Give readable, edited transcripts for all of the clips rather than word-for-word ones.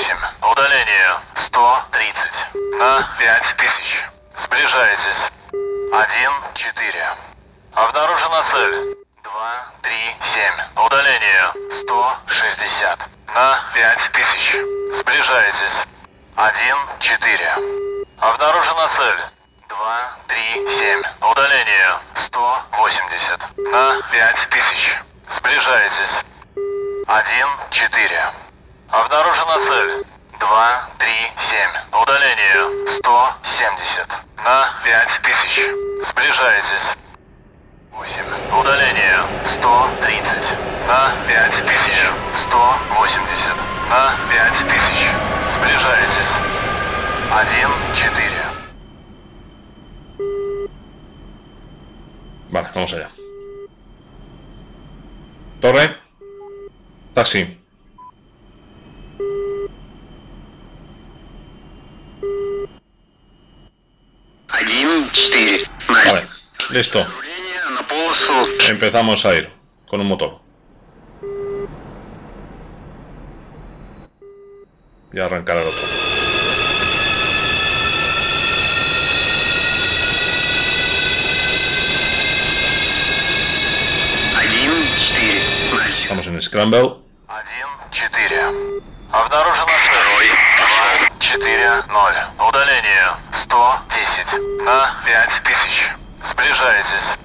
8. Удаление 130. На 5000. Сближайтесь. 1-4. Обнаружена цель. 2-3-7. Удаление 160. На 5000. Сближайтесь. 1-4. Обнаружена цель. 2-3-7. Удаление 180. На 5000. Сближайтесь. 1-4. Обнаружена цель. 2-3-7. Удаление 170. На 5000. Сближайтесь. 8. Удаление 130. На 5000. 180. На 5000. Сближайтесь. 1-4. Vale, vamos allá. Torre. Taxi. Vale, listo. Empezamos a ir con un motor. Y a arrancar el otro. Estamos en Scramble. 1-4. Обнаружена цель. 2-4-0. Удаление 110. На 5000. Сближайтесь.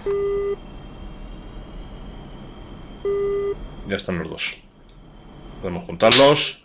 Ya están los dos. Podemos juntarlos.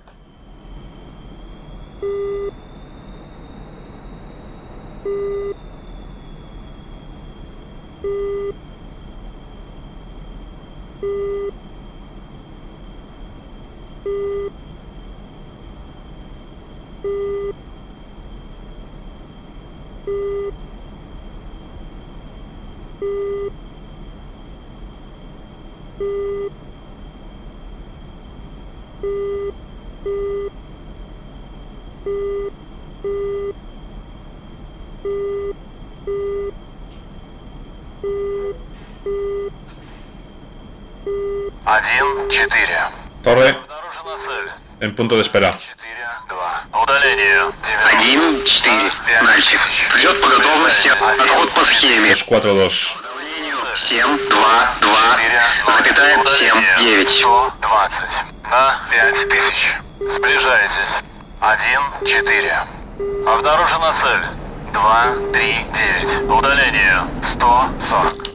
Torre. En punto de espera. 4-2. Удаление 1-4. Мальчик. Взлет по готовности. Отход по схеме. 2-4-2. 7-2-2. Запятая 7-9. 120. На 5000. Сближайтесь. 1-4. Обнаружена цель. 2-3-9. Удаление 140.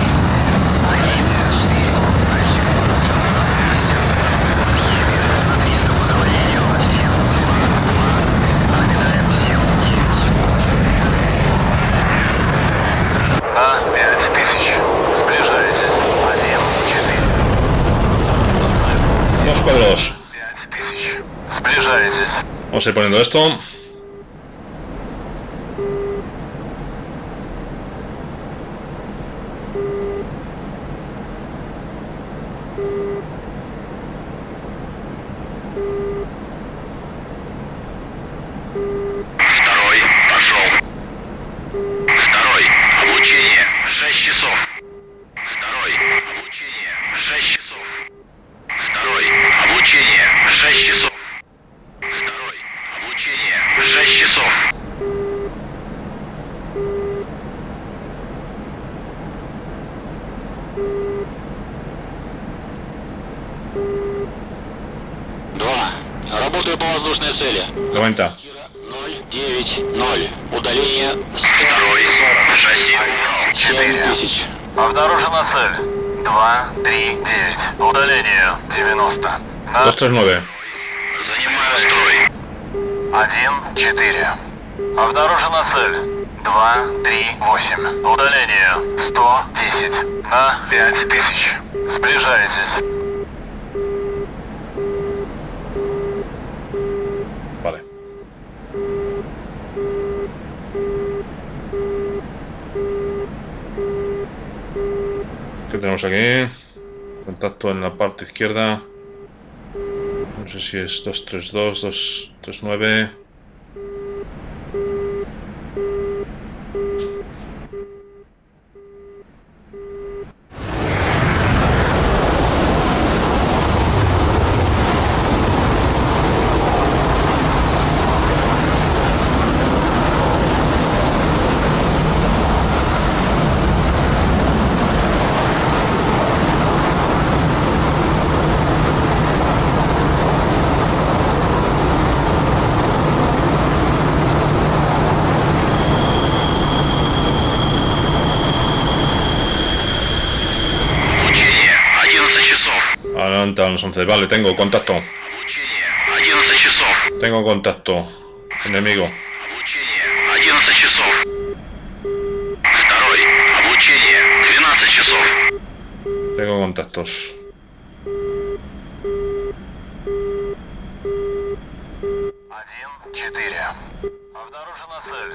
На 5000. Сближайтесь. 1-4. 2-4-2. 5000. Сближайтесь. Vamos a ir poniendo esto. Второй. Пошел. Второй. Облучение. 6 часов. Второй. Облучение. 6 часов. Второй. Облучение. 6 часов. Второй. Облучение. 6 часов. Два. Работаю по воздушной цели. 90. 090. Удаление 140. Шасси 4000. Обнаружена цель. 239. Удаление 90. 2-3-9. Занимаю строй. 1-4. Обнаружена цель. 238. Удаление 110. На 5000. Сближайтесь. Vale. ¿Qué tenemos aquí? Contacto en la parte izquierda. No sé si es 232, 239. levantado los 11. Vale, tengo contacto. Обучение 11 часов. Tengo contacto. Enemigo. Обучение 11 часов. Второй. Обучение 12 часов. Tengo contactos. Обнаружена цель.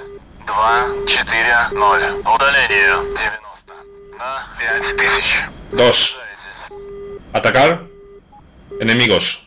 2-4-0. Удаление 90 на 5000. 2. Atacar. Enemigos.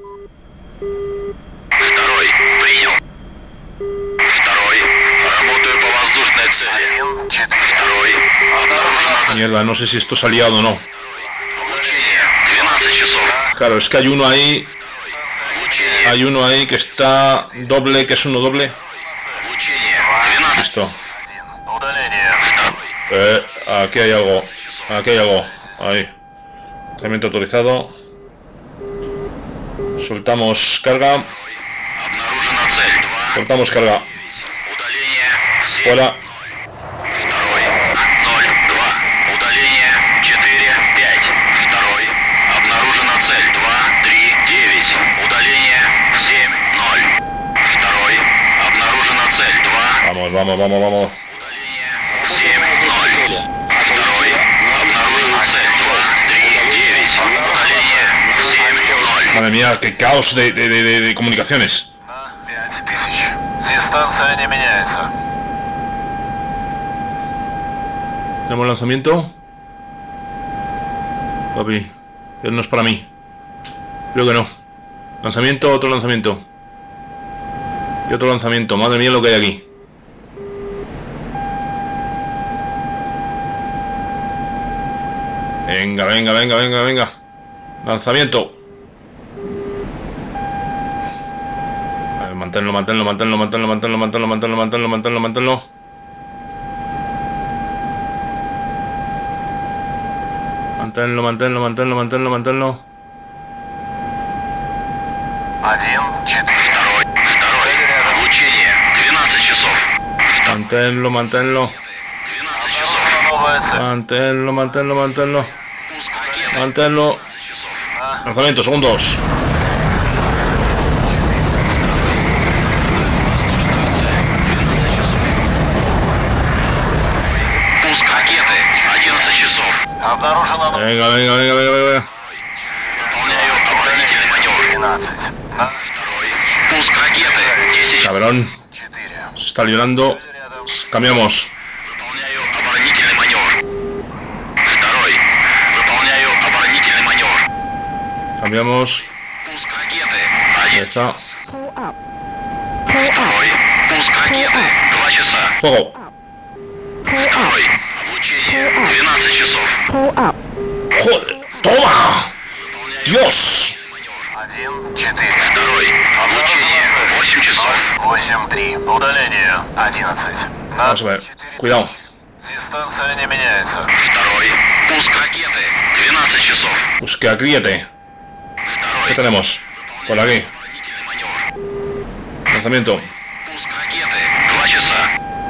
Второй. Принял. Второй. Работаю по воздушной цели. Второй. Обнаружена цель. Mierda, no sé si esto es aliado o no. Обучение 12 часов. Claro, es que hay uno ahí. Обучение. Hay uno ahí que está doble, que es uno doble. Обучение 12. Listo. Удаление. Aquí hay algo. Aquí hay algo. Ahí. Lanzamiento autorizado. Soltamos carga. Обнаружена цель. 2. Soltamos carga. Удаление 7. Fuera. Второй. 0. 2. Удаление 4. 5. Второй. Обнаружена цель. 2. 3. 9. Удаление 7. 0. Второй. Обнаружена цель. 2. Vamos, vamos, vamos, vamos. Удаление 7. 0. Второй. Обнаружена цель. 2. 3. 9. Удаление 7. 0. Madre mía, qué caos de comunicaciones. На 5000. Дистанция не меняется. Tenemos lanzamiento. Papi, pero no es para mí. Creo que no. Lanzamiento, otro lanzamiento. Y otro lanzamiento. Madre mía lo que hay aquí. Venga, venga, venga, venga, venga. Lanzamiento. A ver, manténlo, manténlo, manténlo, manténlo, manténlo, manténlo, manténlo, manténlo, manténlo, manténlo. Manténlo, manténlo, manténlo, manténlo, manténlo. 1-4. Второй. Обучение 12 часов. Manténlo, manténlo. 12 часов. Manténlo, manténlo, manténlo. Пуск ракеты. Manténlo. 12 часов. Lanzamiento, segundos. Пуск ракеты 11 часов. Обнаружено. Venga, venga, venga, venga, venga. Выполняю оборонительный маневр. 12. Второй. Пуск ракеты 10. Cabrón. 4. Se está librando. Cambiamos. Выполняю оборонительный маневр. Второй. Выполняю оборонительный маневр. Cambiamos. Пуск ракеты Ahí 1. está. Второй. Пуск ракеты 2 часа. Fuego. Второй. Обучение 12 часов. Joder. ¡Toma! ¡Dios! 1-4. Второй. Обучение 8 часов. 8-3. Удаление 11. Vamos a ver. Cuidado. Дистанция не меняется. Второй. Пуск ракеты 12 часов. Pues que agríete. Второй. ¿Qué tenemos? Por aquí. Оборонительный маневр. Lanzamiento. Пуск ракеты 2 часа.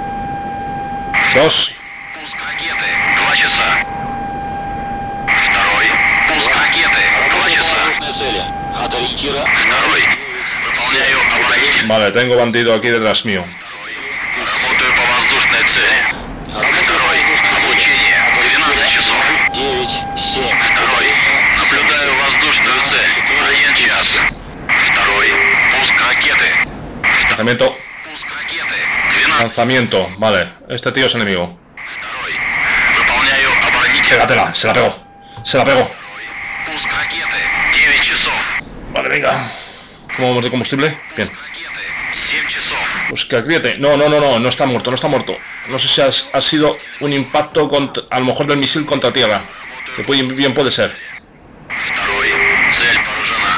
2. Пуск ракеты 2 часа. Второй. Пуск ракеты 2 часа. цели. От ориентира. Второй. Выполняю оборонительный. Vale, tengo bandido aquí detrás mío. Работаю по воздушной цели. Второй. Обучение 12 часов. 9, 7. Второй. Наблюдаю воздушную цель. 1 час. Второй. Пуск ракеты. Lanzamiento. Пуск ракеты 12. Lanzamiento. Vale. Este tío es enemigo. Второй. Выполняю оборонительный. Pégatela. Se la pegó. Se la pegó. Пуск ракеты 9 часов. Vale, venga. ¿Cómo vamos de combustible? Bien. Ракеты 7 часов. Pues que agriete. No, no, no, no. No está muerto, no está muerto. No sé si ha sido un impacto contra, a lo mejor del misil contra tierra. Que bien puede ser. Второй. Цель поражена.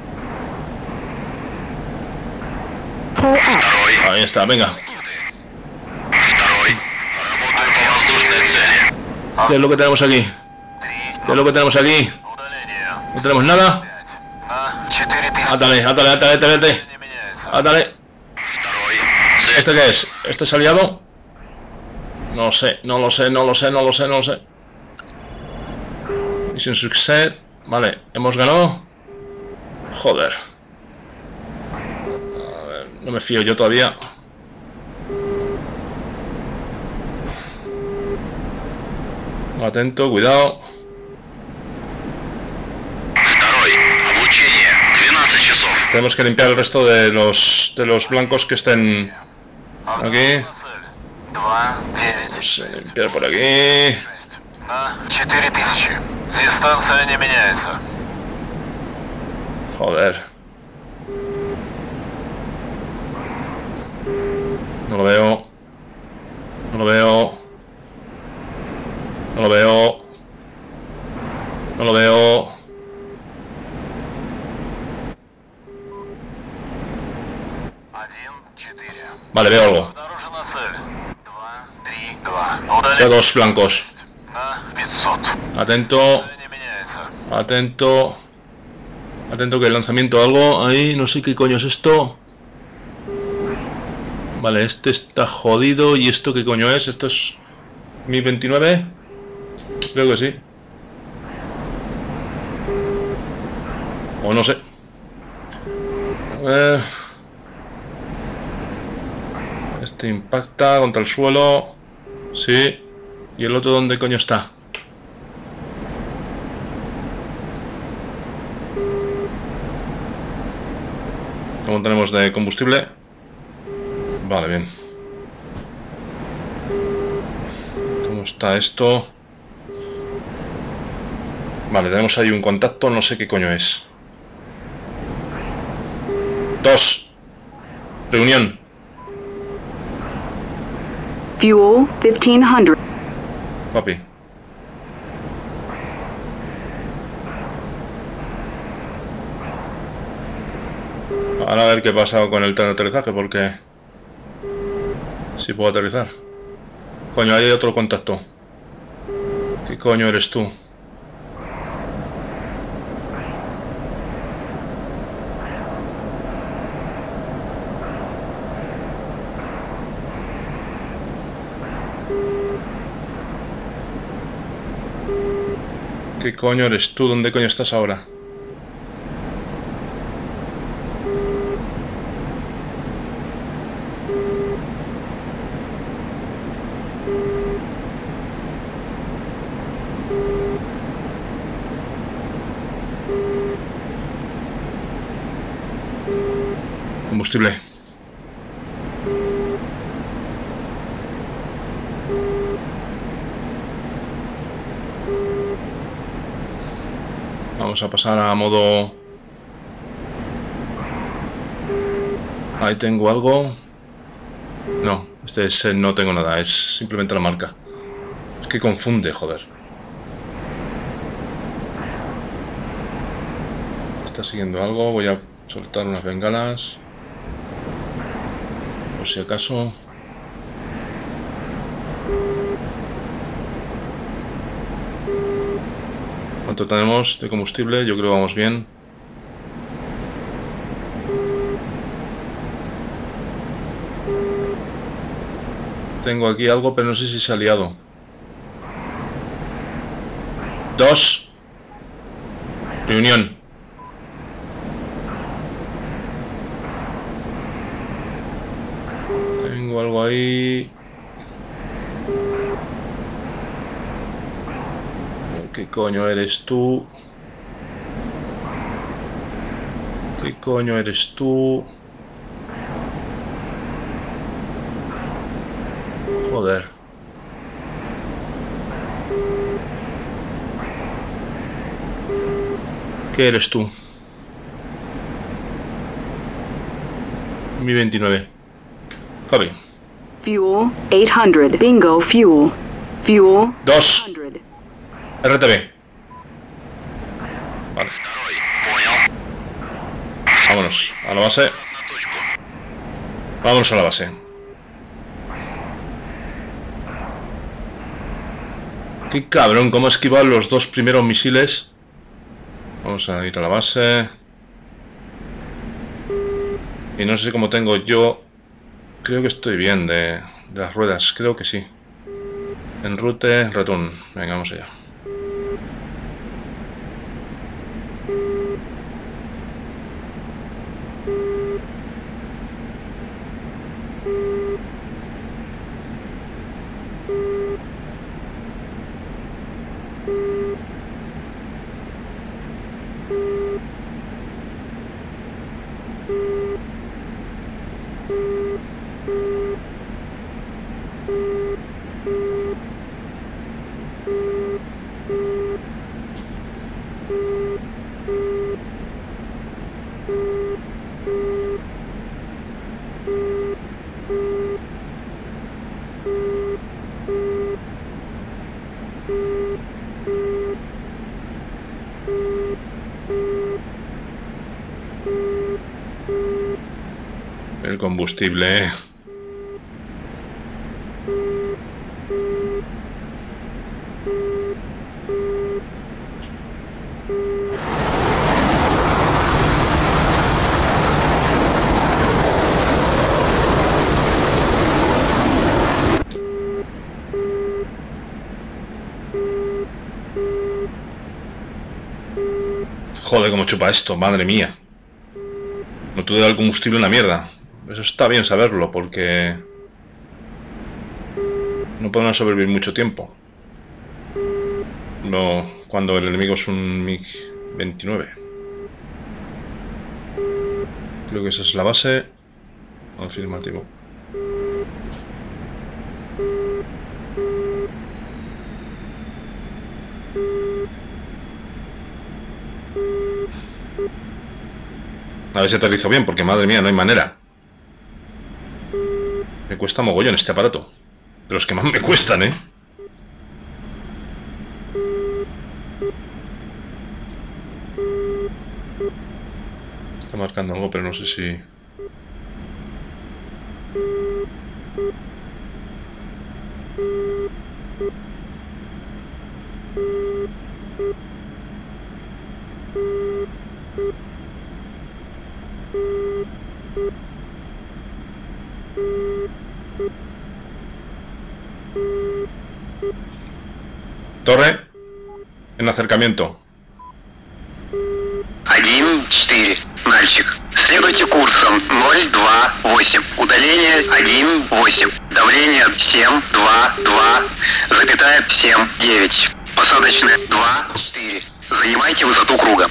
Второй. Ahí está, venga. Второй. Работаю по воздушной цели. ¿Qué es lo que tenemos aquí? ¿Qué es lo que tenemos aquí? Удаление. ¿No tenemos nada? На 4000. Átale, átale, átale, átale, átale. Не меняется. Átale. Второй. Цель. ¿Este qué es? ¿Este es aliado? No sé, no lo sé, no lo sé, no lo sé, no lo sé. Misión success. Vale, hemos ganado. Joder. A ver, no me fío yo todavía. Atento, cuidado. Tenemos que limpiar el resto de los blancos que estén aquí. Vamos a limpiar por aquí. Joder. No lo veo. No lo veo. No lo veo. No lo veo. Vale, veo algo. Veo dos blancos. Atento. Atento. Atento que el lanzamiento algo ahí. No sé qué coño es esto. Vale, este está jodido. ¿Y esto qué coño es? ¿Esto es Mi 29? Creo que sí. O no sé. A ver. Este impacta contra el suelo. Sí. ¿Y el otro dónde coño está? ¿Cómo tenemos de combustible? Vale, bien. ¿Cómo está esto? Vale, tenemos ahí un contacto, no sé qué coño es. 2. Reunión. Fuel 1500. Copy. Ahora a ver qué pasa con el aterrizaje, porque si puedo aterrizar. Coño, ahí hay otro contacto. ¿Qué coño eres tú? ¿Qué coño eres tú? ¿Dónde coño estás ahora? Combustible. Vamos a pasar a modo... Ahí tengo algo. No, este es, no tengo nada, es simplemente la marca. Es que confunde, joder. Está siguiendo algo, voy a soltar unas bengalas. Por si acaso. ¿Cuánto tenemos de combustible? Yo creo que vamos bien. Tengo aquí algo, pero no sé si se ha liado. 2. Reunión. Tengo algo ahí. ¿Qué coño eres tú? ¿Qué coño eres tú? Joder. ¿Qué eres tú? Mi 29. Copy. Fuel 800. Bingo fuel. Fuel 2. 800. RTB. Vale. Vámonos a la base. Vámonos a la base. Qué cabrón, cómo ha esquivado los dos primeros misiles. Vamos a ir a la base. Y no sé cómo tengo yo. Creo que estoy bien de las ruedas, creo que sí. En route, return. Venga, vamos allá. El combustible. Joder, cómo chupa esto, madre mía. No tuve el combustible en la mierda. Eso está bien saberlo, porque no podrán sobrevivir mucho tiempo. No, cuando el enemigo es un MiG-29. Creo que esa es la base. Afirmativo. A ver si aterrizo bien, porque madre mía, no hay manera. Me cuesta mogollón este aparato. De los que más me cuestan, ¿eh? Está marcando algo, pero no sé si... Torre, en acercamiento. 1-4. Нальчик. Следуйте курсом 028. Удаление 1-8. Давление 7-2-2,7-9. Посадочное 2-4. Занимайте высоту круга.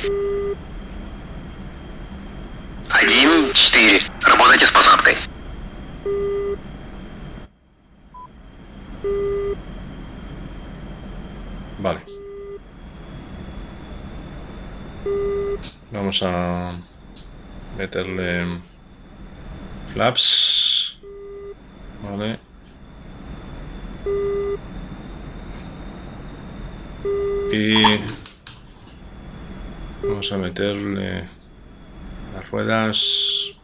1-4. Работайте с посадкой. Vale. Vamos a meterle flaps. Vale. Y vamos a meterle las ruedas.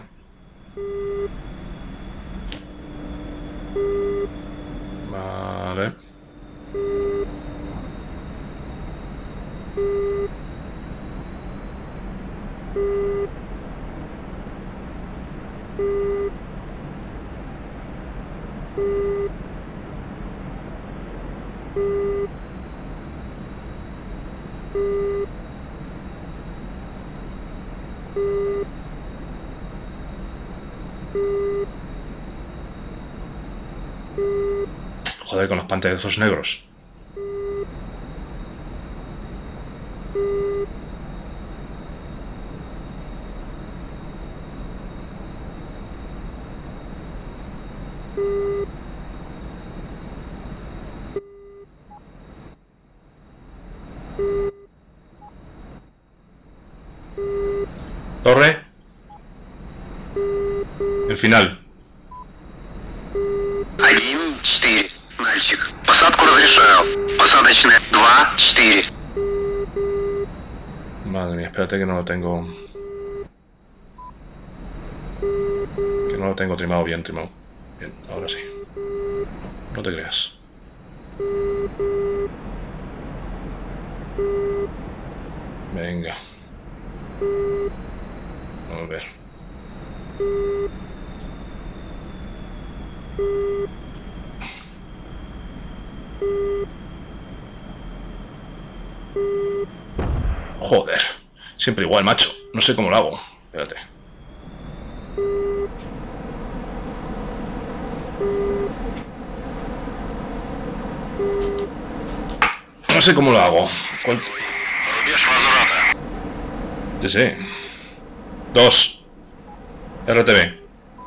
Vale. Joder, con los pantallazos negros. Torre. El final. 1-4. Нальчик. Посадку разрешаю. Посадочная 2-4. Madre mía, espérate que no lo tengo. Que no lo tengo trimado bien, trimado. Bien, ahora sí. No te creas. Venga. A ver. Joder. Siempre igual, macho. No sé cómo lo hago. Espérate. No sé cómo lo hago. ¿Cuánto? Рубеж возврата. Sí, sí. 2. RTV.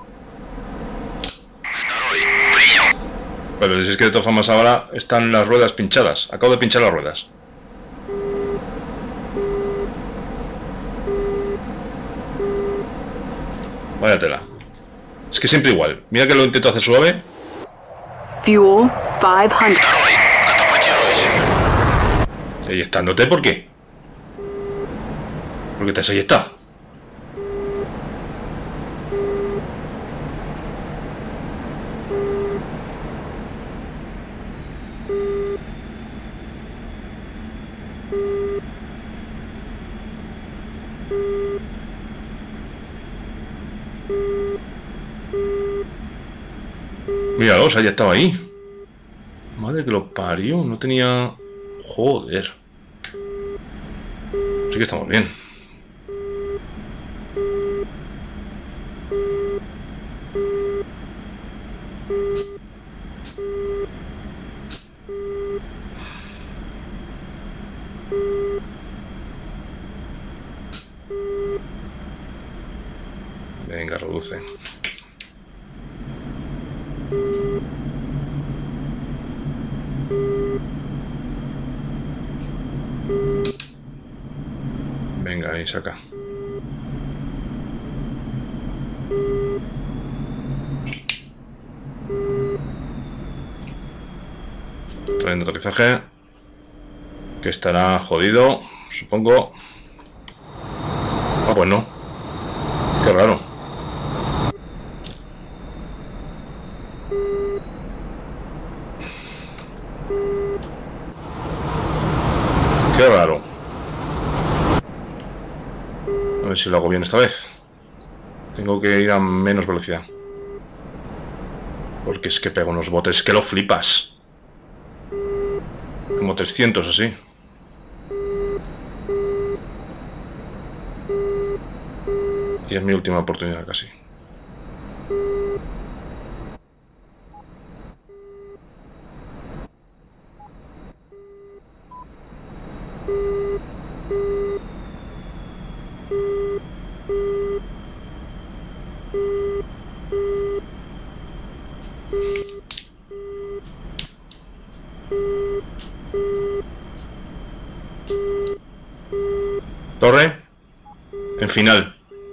2. Принял. Pero si es que de todas formas ahora están las ruedas pinchadas. Acabo de pinchar las ruedas. Vaya tela. Es que siempre igual. Mira que lo intento hacer suave. Fuel 500. 2. Катапультируйся. ¿Eyectándote por qué? ¿Por qué te has eyectado? Míralo, o sea, ya estaba ahí. Madre que lo parió, no tenía... Joder. Sí que estamos bien. Venga, reduce. Venga, ahí saca. Tren de aterrizaje. Que estará jodido, supongo. Ah, pues no. Qué raro. Qué raro. A ver si lo hago bien esta vez. Tengo que ir a menos velocidad. Porque es que pego unos botes que lo flipas. Como 300 así. Y es mi última oportunidad casi. Torre. En final.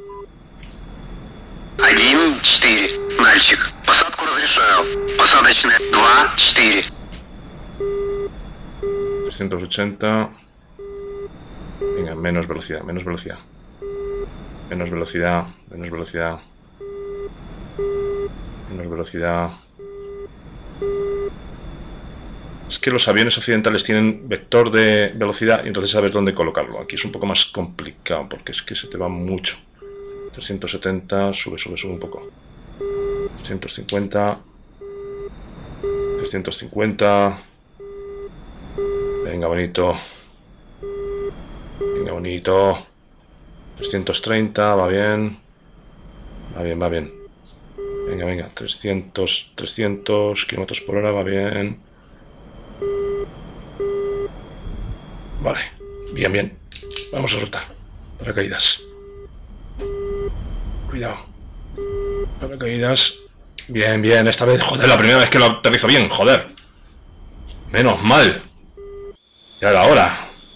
1-4. Мальчик. Посадку разрешаю. Посадочная 2-4. 380. Venga, menos velocidad, menos velocidad. Menos velocidad, menos velocidad. Menos velocidad. Es que los aviones occidentales tienen vector de velocidad y entonces sabes dónde colocarlo. Aquí es un poco más complicado porque es que se te va mucho. 370, sube un poco. 350. 350. Venga, bonito. Venga, bonito. 330, va bien. Va bien, va bien. Venga, venga. 300 kilómetros por hora, va bien. Vale, bien, bien. Vamos a soltar. Paracaídas. Cuidado. Paracaídas. Bien, bien. Esta vez, joder, la primera vez que lo aterrizo bien, joder. Menos mal. Ya era hora.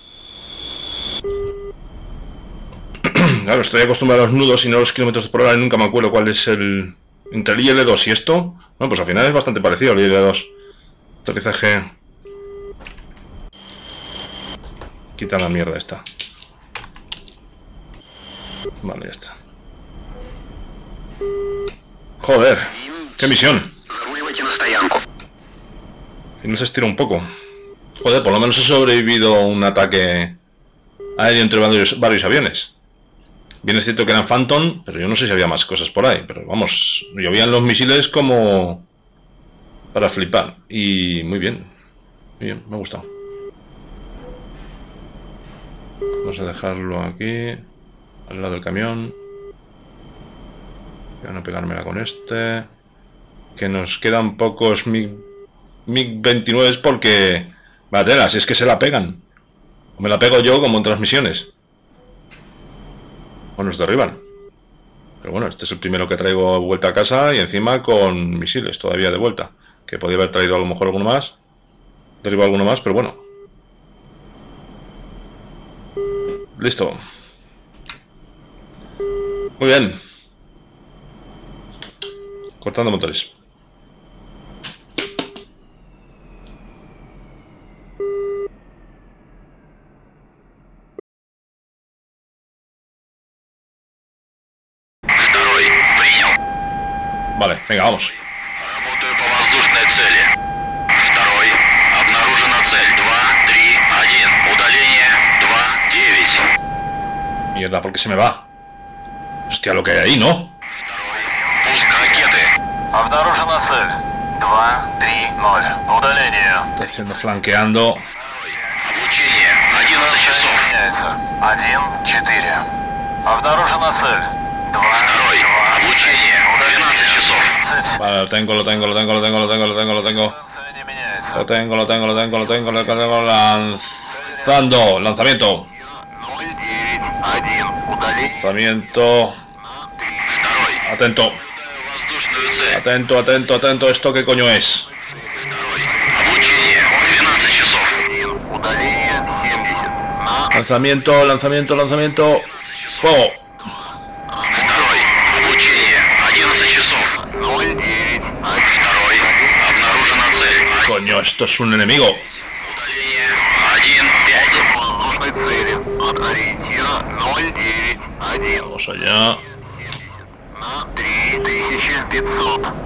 Claro, estoy acostumbrado a los nudos y no a los kilómetros por hora y nunca me acuerdo cuál es el... Entre el IL-2 y esto. Bueno, pues al final es bastante parecido al IL-2. Aterrizaje... Quita la mierda esta. Vale, ya está. Joder, qué misión. Al final se estira un poco. Joder, por lo menos he sobrevivido a un ataque aéreo entre varios aviones. Bien es cierto que eran Phantom, pero yo no sé si había más cosas por ahí. Pero vamos, llovían los misiles como para flipar. Y muy bien. Muy bien, me ha gustado. Vamos a dejarlo aquí, al lado del camión. Voy a no pegármela con este. Que nos quedan pocos MiG-29 porque... Batera, si es que se la pegan. O me la pego yo como en transmisiones. O nos derriban. Pero bueno, este es el primero que traigo de vuelta a casa y encima con misiles todavía de vuelta. Que podría haber traído a lo mejor alguno más. Derribo alguno más, pero bueno. Listo. Muy bien. Cortando motores. Vale, venga, vamos. Работаю по воздушной цели. Второй. Обнаружена цель 2-3-1. Удаление 2-9. Mierda, ¿por qué se me va? Hostia, lo que hay ahí, ¿no? Второй. Пуск ракеты. Обнаружена цель 2-3-0. Удаление. Está haciendo flanqueando. Обучение. 11 часов. 1-4. Обнаружена цель. 2. Обучение. 12 часов. Vale, lo tengo. Lo tengo. Lanzando. Lanzamiento. 0-9-1. Удаление. Lanzamiento. Atento. Воздушную цель. Atento. ¿Esto qué coño es? Обучение. 12 часов. Удаление 70. Lanzamiento. Fuego. 2. Обучение. 11 часов. 0-9. 2. Обнаружена цель. Coño, esto es un enemigo. Удаление 1-5. Воздушной цели. От ориентира 0-9-1. Vamos allá. На 3500. 2.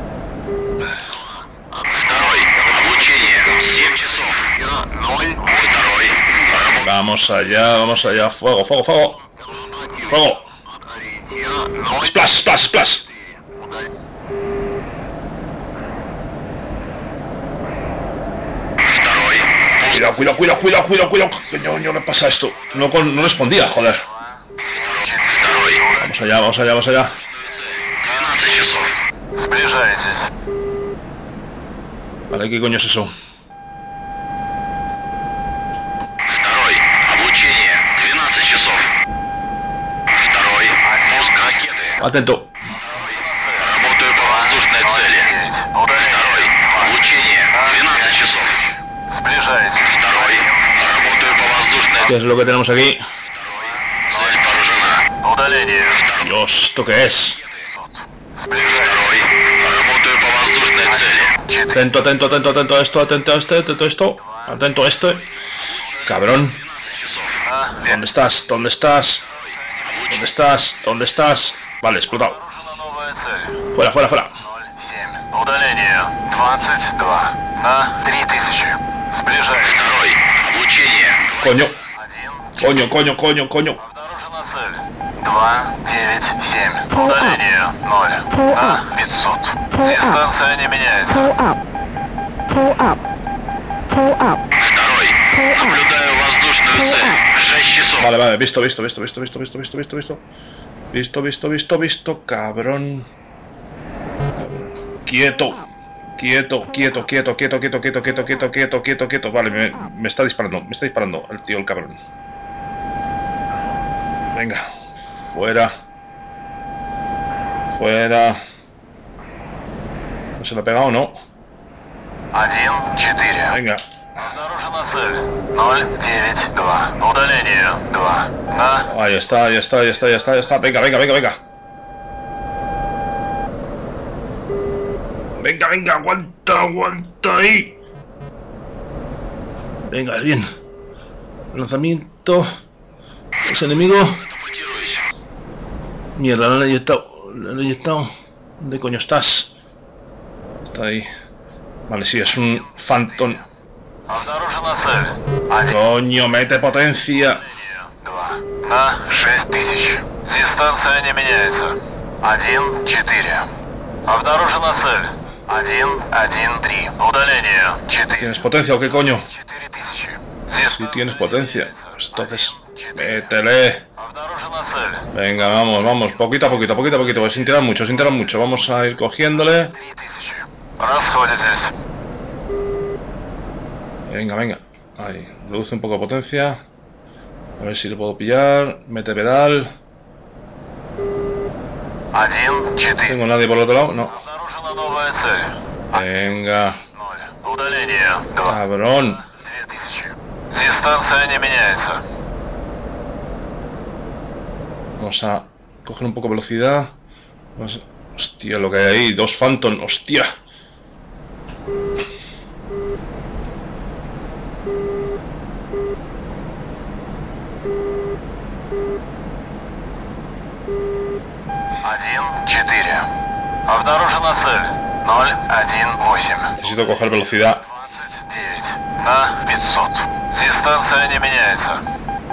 Обучение 7 часов. 0. 2. Vamos allá. Fuego. Splash. Cuidado. ¿Qué coño le pasa a esto? No respondía, joder. Vamos allá. 12 часов. Сближайтесь. Vale, ¿qué coño es eso? 2. Обучение 12 часов. 2. Пуск ракеты. Atento. Работаю по воздушной цели. 2. Обучение 12 часов. Сближайтесь. 2. Работаю по воздушной ¿Qué es lo que tenemos aquí? Цель поражена. Удаление. Dios, ¿esto qué es? 2. Работаю по воздушной цели. 4. Atento esto. Atento a este. Cabrón. ¿Dónde estás? Vale, explotado. Новая цель. Fuera. 0-7. Удаление 22 на 3000. Сближайтесь. 2. Обучение. Coño. 1. Coño. Обнаружена цель. 2-9-7. Удаление 0 на 500. Дистанция не меняется. Pull up. 2. Наблюдаю воздушную цель. 6 часов. Vale, visto. Cabrón. Quieto. Vale, me está disparando el tío, el cabrón. Venga. Fuera. ¿No se lo ha pegado o no? 1-4. Venga. Обнаружена цель. 0-9-2. Удаление 2 на... Ahí está. Venga. Venga, aguanta ahí. Venga, bien. Lanzamiento. Ese enemigo. Mierda, lo han eyectado. ¿Dónde coño estás? Está ahí. Vale, sí, es un Phantom. Обнаружена цель. 1. Coño, mete potencia. 2 на 6000. Дистанция не меняется. 1-4. Обнаружена цель. 1-1-3. Удаление 4. ¿Tienes potencia o qué coño? 4000. Sí, tienes potencia. Pues entonces, métele. Обнаружена цель. Venga, vamos. Poquito a poquito. Sin tirar mucho. Vamos a ir cogiéndole. 3000. Расходитесь. Venga. Ahí, reduce un poco de potencia. A ver si lo puedo pillar. Mete pedal. 1-4. ¿Tengo nadie por el otro lado? No. Обнаружена новая цель. Venga. 0. Удаление 2. Cabrón. 2000. Дистанция не меняется. Vamos a coger un poco de velocidad. Hostia, lo que hay ahí. 2 Phantom. Hostia. Обнаружена цель. 0-1-8. Necesito coger velocidad. 29 на 500. Дистанция не меняется.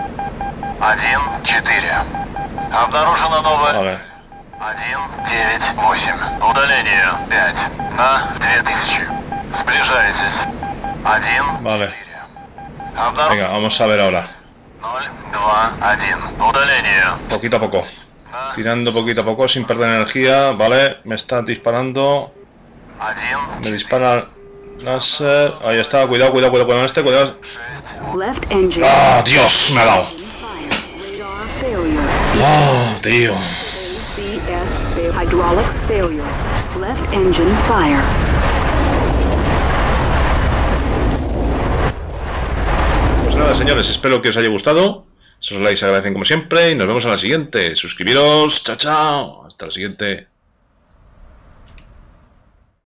1-4. Обнаружена новая... Vale. 1-9-8. Удаление 5 на 2000. Сближайтесь. 1, Vale. 4. Venga, vamos a ver ahora. 0, 2, 1. Удаление. Poquito a poco. Tirando poquito a poco, sin perder energía. Vale, me está disparando. 1, Me dispara láser. Ahí está, cuidado, cuidado, cuidado con este, cuidado. Left engine. ¡Ah, Dios! Me ha dado. Fire. Radar failure. ¡Ah, tío! ACS failure. Hydraulic failure. Left engine fire. Pues nada, señores, espero que os haya gustado. Esos likes se agradecen como siempre y nos vemos en la siguiente. Suscribiros. Chao, chao. Hasta la siguiente.